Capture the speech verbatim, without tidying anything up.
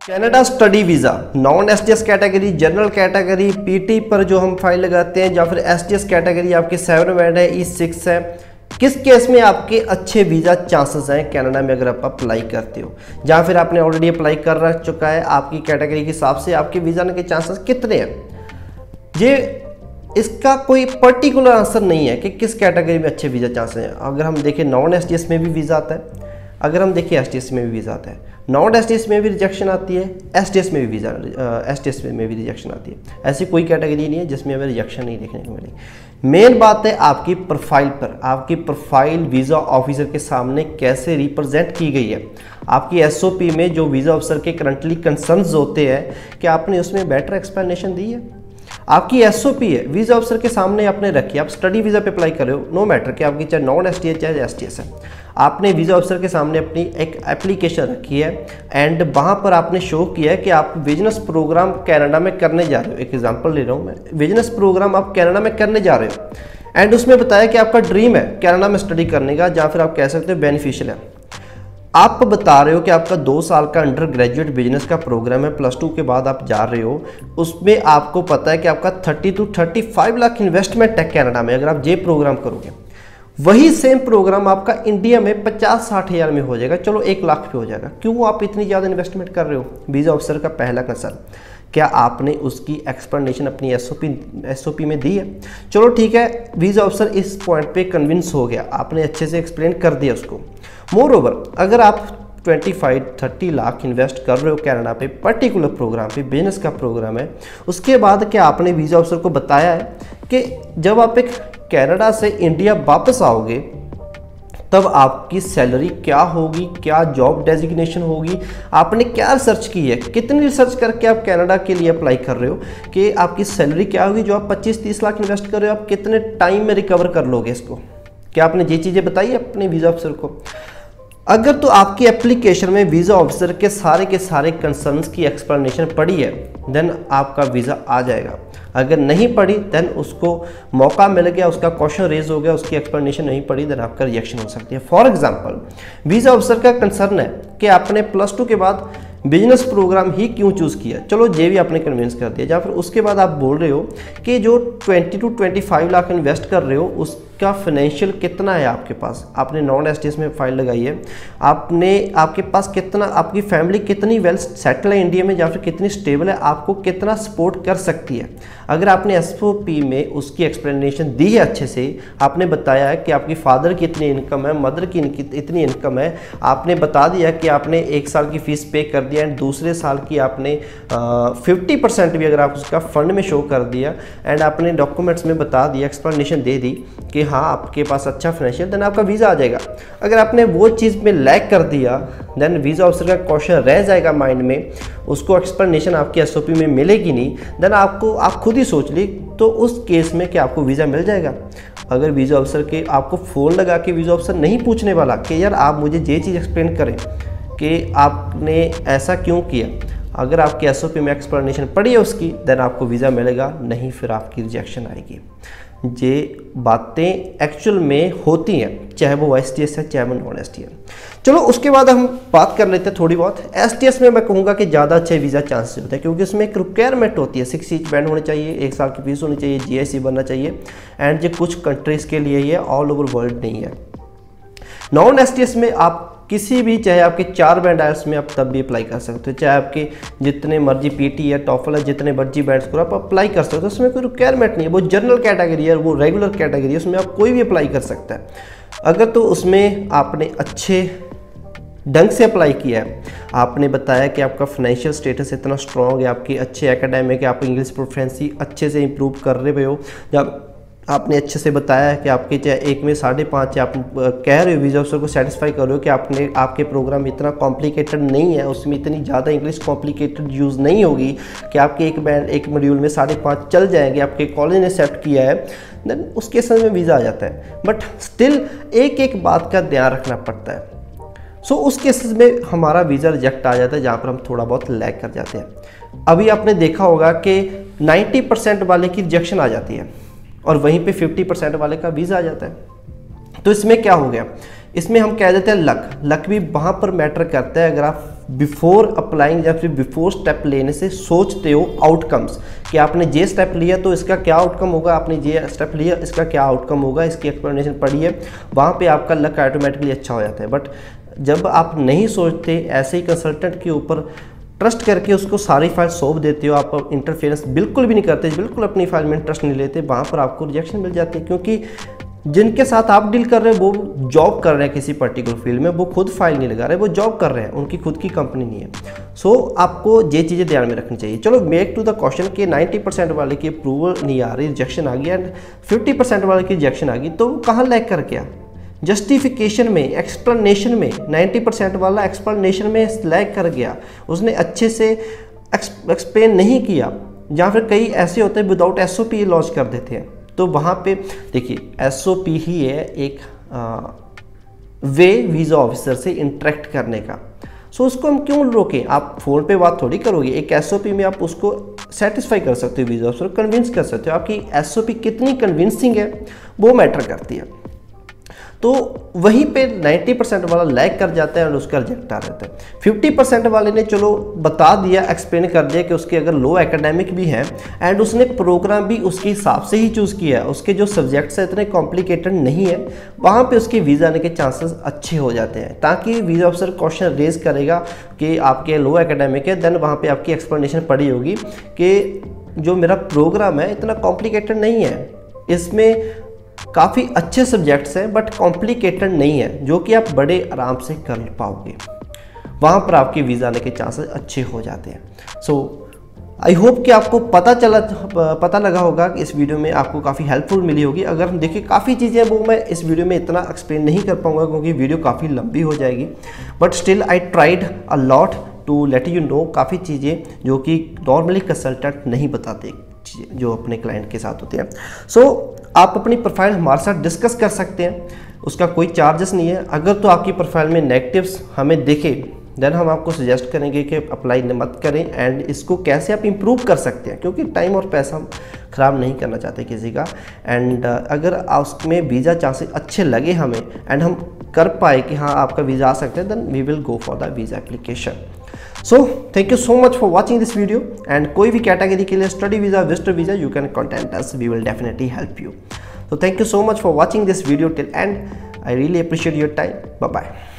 Canada study visa, non STS category, general category, PT पर जो हम फाइल लगाते हैं, या फिर एसटीएस कैटेगरी आपके सेवन बैंड है, ई सिक्स है, किस केस में आपके अच्छे वीज़ा चांसेस हैं कनाडा में अगर आप अप्लाई करते हो, या फिर आपने ऑलरेडी अप्लाई कर रख चुका है, आपकी कैटेगरी के हिसाब से आपके वीज़ा के चांसेस कितने हैं। ये इसका कोई पर्टिकुलर आंसर नहीं है कि किस कैटेगरी में अच्छे वीज़ा चांसेस हैं। अगर हम देखें नॉन एसटीएस में भी वीज़ा आता है, अगर हम देखें एसटीएस में भी वीज़ा आता है, नॉन एसटीएस में भी रिजेक्शन आती है, एसटीएस में भी वीज़ा एसटीएस में भी रिजेक्शन आती है। ऐसी कोई कैटेगरी नहीं है जिसमें हमें रिजेक्शन नहीं देखने को मिली। मेन बात है आपकी प्रोफाइल पर, आपकी प्रोफाइल वीज़ा ऑफिसर के सामने कैसे रिप्रेजेंट की गई है। आपकी एसओपी में जो वीज़ा ऑफिसर के करंटली कंसर्न्स होते हैं कि आपने उसमें बेटर एक्सप्लेनेशन दी है। आपकी एसओपी है वीज़ा ऑफिसर के सामने आपने रखी है, आप स्टडी वीज़ा पे अप्लाई कर रहे हो, नो मैटर कि आपकी चाहे नॉन एसटीएस चाहे एसटीएस है, आपने वीज़ा ऑफिसर के सामने अपनी एक एप्लीकेशन रखी है एंड वहाँ पर आपने शो किया है कि आप बिजनेस प्रोग्राम कनाडा में करने जा रहे हो। एक एग्जांपल ले रहा हूँ मैं, बिजनेस प्रोग्राम आप कनाडा में करने जा रहे हो एंड उसमें बताया कि आपका ड्रीम है कनाडा में स्टडी करने का, या फिर आप कह सकते हो बेनिफिशियल है। आप बता रहे हो कि आपका दो साल का अंडर ग्रेजुएट बिजनेस का प्रोग्राम है, प्लस टू के बाद आप जा रहे हो, उसमें आपको पता है कि आपका thirty to thirty five lakh investment है कनाडा में अगर आप ये प्रोग्राम करोगे। वही सेम प्रोग्राम आपका इंडिया में पचास साठ हज़ार में हो जाएगा, चलो एक लाख पे हो जाएगा। क्यों आप इतनी ज़्यादा इन्वेस्टमेंट कर रहे हो? वीज़ा ऑफिसर का पहला कंसर्न, क्या आपने उसकी एक्सप्लेनेशन अपनी एसओपी एसओपी में दी है? चलो ठीक है, वीज़ा ऑफिसर इस पॉइंट पे कन्विंस हो गया, आपने अच्छे से एक्सप्लेन कर दिया उसको। मोर ओवर, अगर आप पच्चीस तीस लाख इन्वेस्ट कर रहे हो कनाडा पे पर्टिकुलर प्रोग्राम पे, बिजनेस का प्रोग्राम है, उसके बाद क्या आपने वीज़ा ऑफिसर को बताया है कि जब आप एक कनाडा से इंडिया वापस आओगे तब आपकी सैलरी क्या होगी, क्या जॉब डेजिग्नेशन होगी, आपने क्या रिसर्च की है, कितनी रिसर्च करके आप कनाडा के लिए अप्लाई कर रहे हो कि आपकी सैलरी क्या होगी, जो आप पच्चीस तीस लाख इन्वेस्ट कर रहे हो आप कितने टाइम में रिकवर कर लोगे इसको, क्या आपने ये चीज़ें बताई अपने वीज़ा ऑफिसर को? अगर तो आपकी एप्लीकेशन में वीज़ा ऑफिसर के सारे के सारे कंसर्न्स की एक्सप्लेनेशन पड़ी है देन आपका वीज़ा आ जाएगा। अगर नहीं पड़ी देन उसको मौका मिल गया, उसका क्वेश्चन रेज हो गया, उसकी एक्सप्लेनेशन नहीं पड़ी देन आपका रिजेक्शन हो सकती है। फॉर एग्जांपल, वीज़ा ऑफिसर का कंसर्न है कि आपने प्लस टू के बाद बिजनेस प्रोग्राम ही क्यों चूज़ किया, चलो ये भी आपने कन्विंस कर दिया, या फिर उसके बाद आप बोल रहे हो कि जो twenty to twenty five lakh invest कर रहे हो उसका फाइनेंशियल कितना है आपके पास, आपने नॉन एसटीएस में फाइल लगाई है, आपने आपके पास कितना, आपकी फैमिली कितनी वेल सेटल है इंडिया में या फिर कितनी स्टेबल है, आपको कितना सपोर्ट कर सकती है। अगर आपने एसओपी में उसकी एक्सप्लेनेशन दी है अच्छे से, आपने बताया है कि आपकी फादर की इतनी इनकम है, मदर की इतनी इनकम है, आपने बता दिया कि आपने एक साल की फीस पे कर दिया एंड दूसरे साल की आपने फिफ्टी परसेंट भी अगर आप उसका फंड में शो कर दिया एंड आपने डॉक्यूमेंट्स में बता दिया, एक्सप्लेनेशन दे दी कि हाँ आपके पास अच्छा फाइनेंशियल, देन आपका वीज़ा आ जाएगा। अगर आपने वो चीज़ में लैक कर दिया देन वीज़ा ऑफिसर का क्वेश्चन रह जाएगा माइंड में, उसको एक्सप्लेनेशन आपकी एसओपी में मिलेगी नहीं, देन आपको आप खुद ही सोच ली तो उस केस में क्या आपको वीज़ा मिल जाएगा? अगर वीज़ा ऑफिसर के आपको फ़ोन लगा के वीज़ा ऑफिसर नहीं पूछने वाला कि यार आप मुझे ये चीज़ एक्सप्लेन करें कि आपने ऐसा क्यों किया, अगर आपकी एसओपी में एक्सप्लेनेशन पड़ी है उसकी देन आपको वीज़ा मिलेगा, नहीं फिर आपकी रिजेक्शन आएगी। ये बातें एक्चुअल में होती हैं, चाहे वो एसटीएस है चाहे वो नॉन एसटीएस। चलो उसके बाद हम बात कर लेते हैं थोड़ी बहुत। एसटीएस में मैं कहूँगा कि ज़्यादा अच्छे वीज़ा चांसेस होते हैं क्योंकि उसमें एक रिक्वायरमेंट होती है, सिक्स इंच बैंड होने चाहिए, एक साल की फीस होनी चाहिए, जीआईसी बनना चाहिए एंड ये कुछ कंट्रीज़ के लिए ये ऑल ओवर वर्ल्ड नहीं है। नॉन एसटीएस में आप किसी भी, चाहे आपके चार बैंड आयल्स में आप तब भी अप्लाई कर सकते हो, चाहे आपके जितने मर्जी पीटी है, टॉफल है, जितने मर्जी बैंड्स को आप अप्लाई कर सकते हो, उसमें कोई रिक्वायरमेंट नहीं है। वो जनरल कैटेगरी है, वो रेगुलर कैटेगरी है, उसमें आप कोई भी अप्लाई कर सकता है। अगर तो उसमें आपने अच्छे ढंग से अप्लाई किया है, आपने बताया कि आपका फाइनेंशियल स्टेटस इतना स्ट्रॉन्ग है, आपकी अच्छे एकेडमिक है, आप इंग्लिश प्रोफिशिएंसी अच्छे से इंप्रूव कर रहे हो, जब आपने अच्छे से बताया है कि आपके चाहे एक में साढ़े पाँच आप कह रहे हो, वीज़ा ऑफिसर को सेटिस्फाई कर रहे हो कि आपने आपके प्रोग्राम इतना कॉम्प्लिकेटेड नहीं है, उसमें इतनी ज़्यादा इंग्लिश कॉम्प्लिकेटेड यूज़ नहीं होगी कि आपके एक बैंड एक मॉड्यूल में साढ़े पाँच चल जाएंगे, आपके कॉलेज ने एक्सेप्ट किया है, देन उसके समय में वीज़ा आ जाता है। बट स्टिल एक एक बात का ध्यान रखना पड़ता है। सो so, उस केसेस में हमारा वीज़ा रिजेक्ट आ जाता है जहाँ पर हम थोड़ा बहुत लैग कर जाते हैं। अभी आपने देखा होगा कि नब्बे परसेंट वाले की रिजेक्शन आ जाती है और वहीं पे पचास परसेंट वाले का वीज़ा आ जाता है। तो इसमें क्या हो गया, इसमें हम कह देते हैं लक। लक भी वहाँ पर मैटर करता है। अगर आप बिफोर अप्लाइंग या फिर बिफोर स्टेप लेने से सोचते हो आउटकम्स कि आपने ये स्टेप लिया तो इसका क्या आउटकम होगा, आपने ये स्टेप लिया इसका क्या आउटकम होगा, इसकी एक्सप्लेनेशन पढ़ी है, वहाँ पे आपका लक ऑटोमेटिकली अच्छा हो जाता है। बट जब आप नहीं सोचते, ऐसे ही कंसल्टेंट के ऊपर ट्रस्ट करके उसको सारी फाइल सौंप देते हो, आप इंटरफेरेंस बिल्कुल भी नहीं करते, बिल्कुल अपनी फाइल में इंटरेस्ट नहीं लेते, वहाँ पर आपको रिजेक्शन मिल जाती है। क्योंकि जिनके साथ आप डील कर रहे हो वो जॉब कर रहे हैं किसी पर्टिकुलर फील्ड में, वो खुद फाइल नहीं लगा रहे, वो जॉब कर रहे हैं, उनकी खुद की कंपनी नहीं है। सो so, आपको ये चीज़ें ध्यान में रखनी चाहिए। चलो बैक टू द क्वेश्चन कि नाइन्टी परसेंट वाले की अप्रूवल नहीं आ रही, रिजेक्शन आ गई, एंड फिफ्टी परसेंट वाले की रिजेक्शन आ गई, तो कहाँ लैग कर गया? जस्टिफिकेशन में, एक्सप्लेनेशन में। नाइन्टी परसेंट वाला एक्सप्लेनेशन में लैग कर गया, उसने अच्छे से एक्सप्लेन नहीं किया, या फिर कई ऐसे होते हैं without S O P launch कर देते हैं। तो वहाँ पे देखिए एस ओ पी ही है एक आ, वे वीज़ा ऑफिसर से इंटरेक्ट करने का। सो so, उसको हम क्यों रोकें? आप फ़ोन पे बात थोड़ी करोगे, एक एस ओ पी में आप उसको सेटिस्फाई कर सकते हो, वीज़ा ऑफिसर कन्विंस कर सकते हो। आपकी एस ओ पी कितनी कन्विंसिंग है वो मैटर करती है। तो वहीं पे नाइन्टी परसेंट वाला लैग कर जाता है और उसका रिजेक्ट आ जाता है। फिफ्टी परसेंट वाले ने चलो बता दिया, एक्सप्लेन कर दिया कि उसके अगर लो एकेडमिक भी हैं एंड उसने प्रोग्राम भी उसके हिसाब से ही चूज़ किया, उसके जो सब्जेक्ट्स हैं इतने कॉम्प्लिकेटेड नहीं है, वहाँ पे उसके वीज़ा आने के चांसेस अच्छे हो जाते हैं। ताकि वीज़ा ऑफिसर क्वेश्चन रेज करेगा कि आपके लो एकेडमिक है, देन वहाँ पर आपकी एक्सप्लेनेशन पड़ी होगी कि जो मेरा प्रोग्राम है इतना कॉम्प्लिकेटेड नहीं है, इसमें काफ़ी अच्छे सब्जेक्ट्स हैं बट कॉम्प्लिकेटेड नहीं है, जो कि आप बड़े आराम से कर पाओगे। वहाँ पर आपके वीज़ा आने के चांसेस अच्छे हो जाते हैं। सो आई होप कि आपको पता चला पता लगा होगा कि इस वीडियो में आपको काफ़ी हेल्पफुल मिली होगी। अगर हम देखिए काफ़ी चीज़ें वो मैं इस वीडियो में इतना एक्सप्लेन नहीं कर पाऊँगा क्योंकि वीडियो काफ़ी लंबी हो जाएगी, but still I tried a lot to let you know काफ़ी चीज़ें जो कि नॉर्मली कंसल्टेंट नहीं बताते, जो अपने क्लाइंट के साथ होते हैं। सो so, आप अपनी प्रोफाइल हमारे साथ डिस्कस कर सकते हैं, उसका कोई चार्जेस नहीं है। अगर तो आपकी प्रोफाइल में नेगेटिव्स हमें देखे देन हम आपको सजेस्ट करेंगे कि अप्लाई मत करें एंड इसको कैसे आप इम्प्रूव कर सकते हैं, क्योंकि टाइम और पैसा हम ख़राब नहीं करना चाहते किसी का। एंड अगर उसमें वीज़ा चांसेस अच्छे लगे हमें एंड हम कर पाए कि हाँ आपका वीज़ा आ सकता है, then we will go for the visa application. So thank you so much for watching this video, and कोई भी कैटेगरी के लिए study visa, visitor visa, you can contact us, we will definitely help you. So thank you so much for watching this video till end. I really appreciate your time. Bye bye.